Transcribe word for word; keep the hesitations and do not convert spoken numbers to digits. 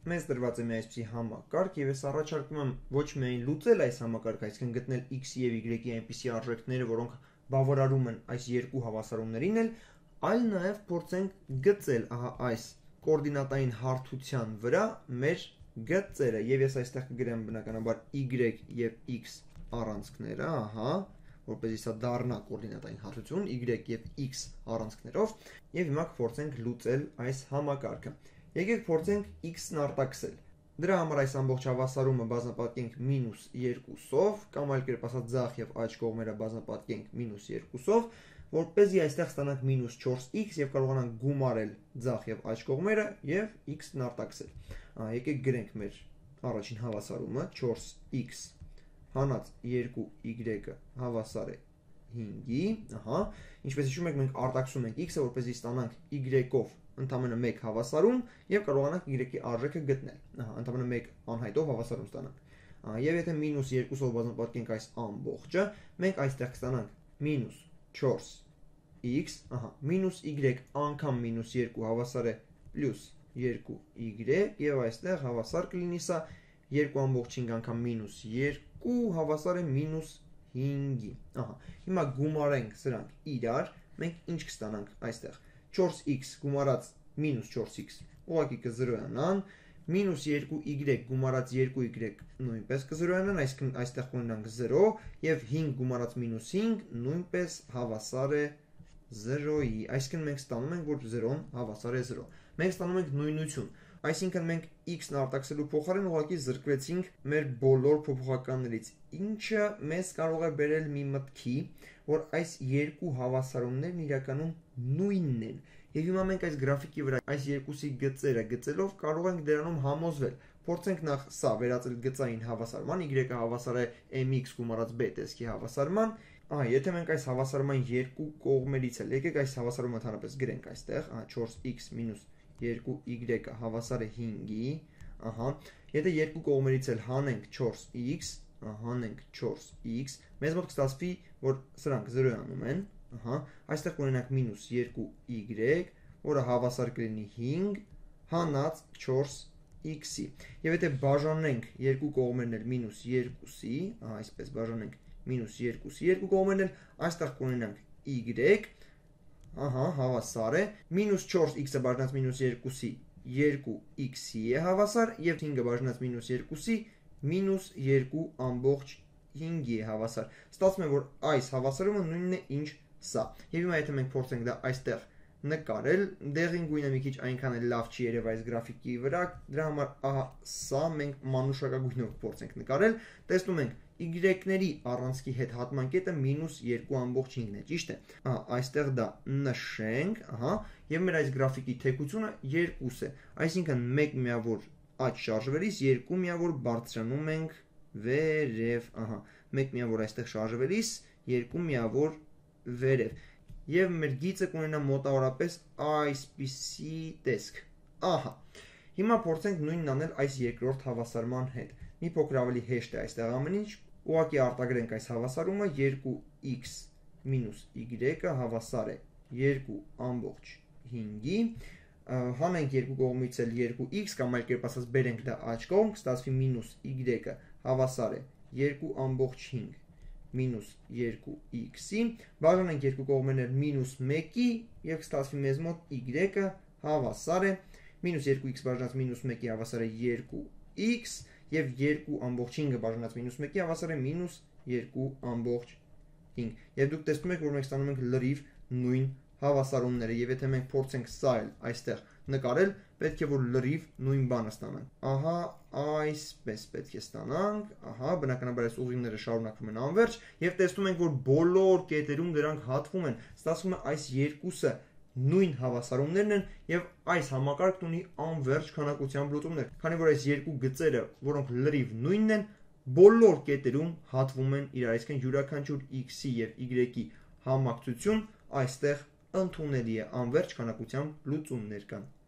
մեզ տրված է մի այսպիսի համակարգ եւ ես առաջարկում եմ ոչ միայն լուծել այս համակարգը, այսինքն գտնել x եւ y-ի այնպիսի արժեքները, որոնք բավարարում են այս երկու հավասարումներին էլ, այլ նաեւ փորձենք գծել ահա այս կոորդինատային հարթության վրա մեր գծերը եւ ես այստեղ կգրեմ բնականաբար y եւ x առանցքները, ահա, որպեսզի սա դառնա կոորդինատային հարթություն y եւ x առանցքներով եւ հիմա կփորձենք լուծել այս համակարգը։ Եկեք փորձենք x-ն արտաքսել։ Դրա համար այս ամբողջ հավասարումը բազմապատկենք մինուս երկուսով, կամ այլ կերպ ասած ձախ եւ աջ կողմերը բազմապատկենք մինուս երկուսով, որպեսզի այստեղ ստանանք մինուս չորս x եւ կարողանանք գումարել ձախ եւ աջ կողմերը եւ x-ն արտաքսել։ Ահա, եկեք գրենք մեր առաջին հավասարումը չորս x հանած երկու y-ը հավասար է հինգի, ահա, ինչպես հիշում եք, մենք արտաքսում ենք x-ը, որպեսզի ստանանք y-ով ընդամենը մեկ հավասարում եւ կարողանանք y-ի արժեքը գտնել։ Ահա, ընդամենը մեկ անհայտով հավասարում ստանանք։ Ահա, եւ եթե մինուս երկուսով բազմապատկենք այս ամբողջը, մենք այստեղ կստանանք մինուս չորս x, ահա, մինուս y անգամ մինուս երկու հավասար է պլյուս երկու y եւ այստեղ հավասար կլինի սա երկու ամբողջ հինգ անգամ մինուս երկու հավասար է մինուս հինգի։ Ահա, հիմա գումարենք սրանք իրար, մենք ինչ կստանանք այստեղ։ չորս x գումարած մինուս չորս x ուղղակի կզրոյանան, մինուս երկու y գումարած երկու y նույնպես կզրոյանան, այսինքն այստեղ կունենանք զրո եւ հինգ գումարած մինուս հինգ նույնպես հավասար է զրոյի, այսինքն մենք ստանում ենք, որ զրոն հավասար է զրո։ Մենք ստանում ենք նույնություն, այսինքն մենք x-ն արտաքսելու փոխարեն ուղղակի զրկվեցինք մեր բոլոր փոփոխականներից, ինչը մեզ կարող է բերել մի մտքի, որ այս երկու հավասարումներն իրականում նույնն են։ Եվ հիմա մենք այս գրաֆիկի վրա այս երկուսի գծերը գծելով կարող ենք դրանում համոզվել։ Փորձենք նախ սա վերածել գծային հավասարման, y-ը հավասար է mx գումարած b տեսքի հավասարման։ Ահա, եթե մենք այս հավասարման երկու կողմերից էլ, եկեք այս հավասարումը ընդհանրապես գրենք այստեղ, ահա չորս x մինուս երկու y-ը հավասար է հինգի, ահա, եթե երկու կողմերից էլ հանենք չորս x, հանենք չորս x, մեզ մոտ կստացվի, որ սրանք զրոյանում են, ահա, այստեղ կունենանք մինուս երկու y, որը հավասար կլինի հինգ, հանած չորս x-ի, եւ եթե բաժանենք երկու կողմերն էլ մինուս երկուսի, ահա, այսպես բաժանենք մինուս երկուսի երկու կողմերն էլ, այստեղ կունենանք y, ահա, հավասար է, մինուս չորս x-ը բաժնած մինուս երկուսի երկու x-ի է հավասար, եւ հինգը բաժնած մինուս երկուսի մինուս երկու ամբողջ հինգի է հավասար։ Ստացվում է, որ այս հավասարումը նույնն է, ինչ սա։ Եվ հիմա եթե մենք փորձենք դա այստեղ նկարել, դեղին գույնը մի քիչ այնքան էլ լավ չի երև այս գրաֆիկի վրա, դրա համար ահա սա մենք մանուշակագույնով փորձենք նկարել, տեսնում ենք y-ների առանցքի հետ հատման կետը մինուս երկու ամբողջ հինգն է, ճիշտ է։ Ահա, այստեղ դա նշենք, ահա, եւ մեր այս գրաֆիկի թեքությունը երկուս է, այսինքն մեկ միավոր աջ շարժվելիս երկու միավոր բարձրանում ենք վերև, ահա, մեկ միավոր այստեղ շարժվելիս երկու միավոր վերև։ Եվ մեր գիծը կունենա մոտավորապես այսպիսի տեսք։ Ահա, հիմա փորձենք նույնն անել այս երկրորդ հավասարման հետ։ Մի փոքր ավելի հեշտ է այստեղ ամեն ինչ, ուղղակի արտագրենք այս հավասարումը, երկու x մինուս y-ը հավասար է երկու ամբողջ հինգի, հանենք երկու կողմից էլ երկու x, կամ այլ կերպ ասած բերենք դա աջ կողմ, կստացվի մինուս y-ը հավասար է երկու ամբողջ հինգ մինուս երկու x-ի, բաժանենք երկու կողմերն էլ մինուս մեկի եւ կստացվի մեզ մոտ y-ը հավասար է մինուս երկու x բաժանած մինուս մեկի հավասար է երկու x եւ երկու ամբողջ հինգը բաժանած մինուս մեկի հավասար է մինուս երկու ամբողջ հինգ։ Եվ դուք տեսնում եք, որ մենք ստանում ենք լրիվ նույն հավասարումները, եւ եթե մենք փորձենք սա էլ այստեղ նկարել, պետք է որ լրիվ նույն բանը ստանանք։ Ահա, այսպես պետք է ստանանք, ահա, բնականաբար այս ուղիները շարունակվում են անվերջ եւ տեսնում ենք, որ բոլոր կետերում դրանք հատվում են։ Ստացվում է այս երկուսը նույն հավասարումներն են եւ այս համակարգն ունի անվերջ քանակությամբ լուծումներ, քանի որ այս երկու գծերը, որոնք լրիվ նույնն են, բոլոր կետերում հատվում են իրար, այսինքն յուրաքանչյուր x-ի եւ y-ի համակցություն այստեղ ընդունելի է, անվերջ քանակությամբ լուծումներ կան։